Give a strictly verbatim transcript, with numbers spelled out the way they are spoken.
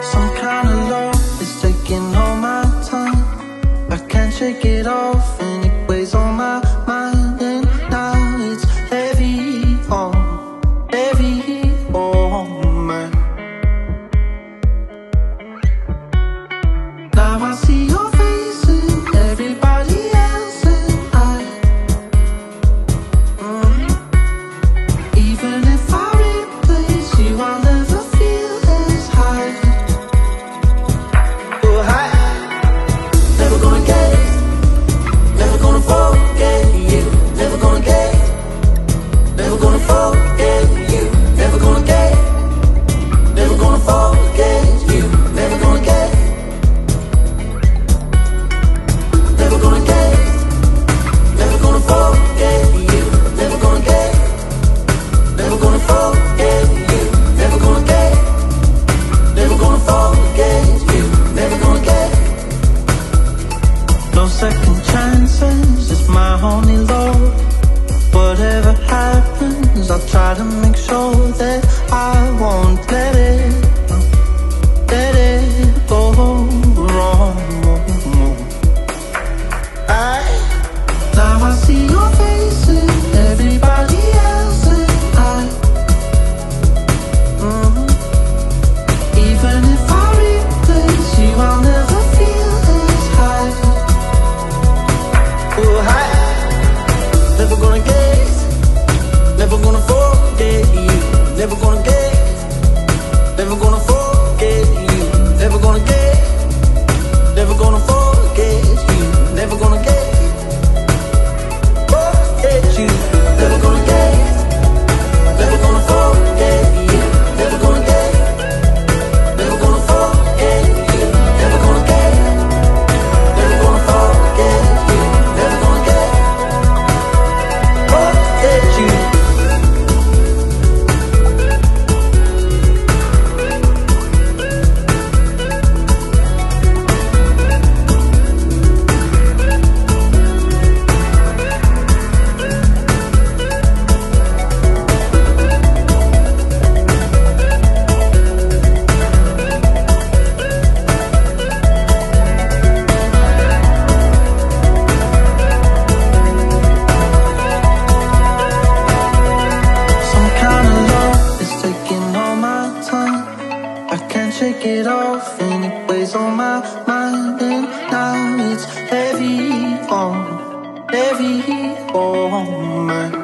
Some kind of love is taking all my time. I can't shake it off and it weighs on my mind. And now it's heavy on, heavy on me. Now I see your face and everybody else, and I mm, even if I replace you, I'll never feel as high. Oh, high. Never gonna get, never gonna forget you. Never gonna get, never gonna forget you. Never gonna get, never gonna forget you. Never gonna get, never gonna get, never gonna forget you. Never gonna get, never gonna forget you. Never gonna get, never gonna forget you. Never gonna get. No second chances, it's my only love. Whatever happens, I'll try to make sure that I won't let it, let it go wrong. I, now I see your face and everybody else, and I mm, even if I replace you, I'll never feel as high. Oh, high. Never gonna get, never gonna forget you. Never gonna get, never gonna forget you. Never gonna get, never gonna forget you. Never gonna get, forget you. Never gonna get, never gonna forget you. Never gonna get, never gonna forget you. Never gonna get, never gonna forget you. Never gonna get, forget you. Some kind of love is taking all my time. I can't shake it off and it weighs on my mind. And now it's heavy on, heavy on me.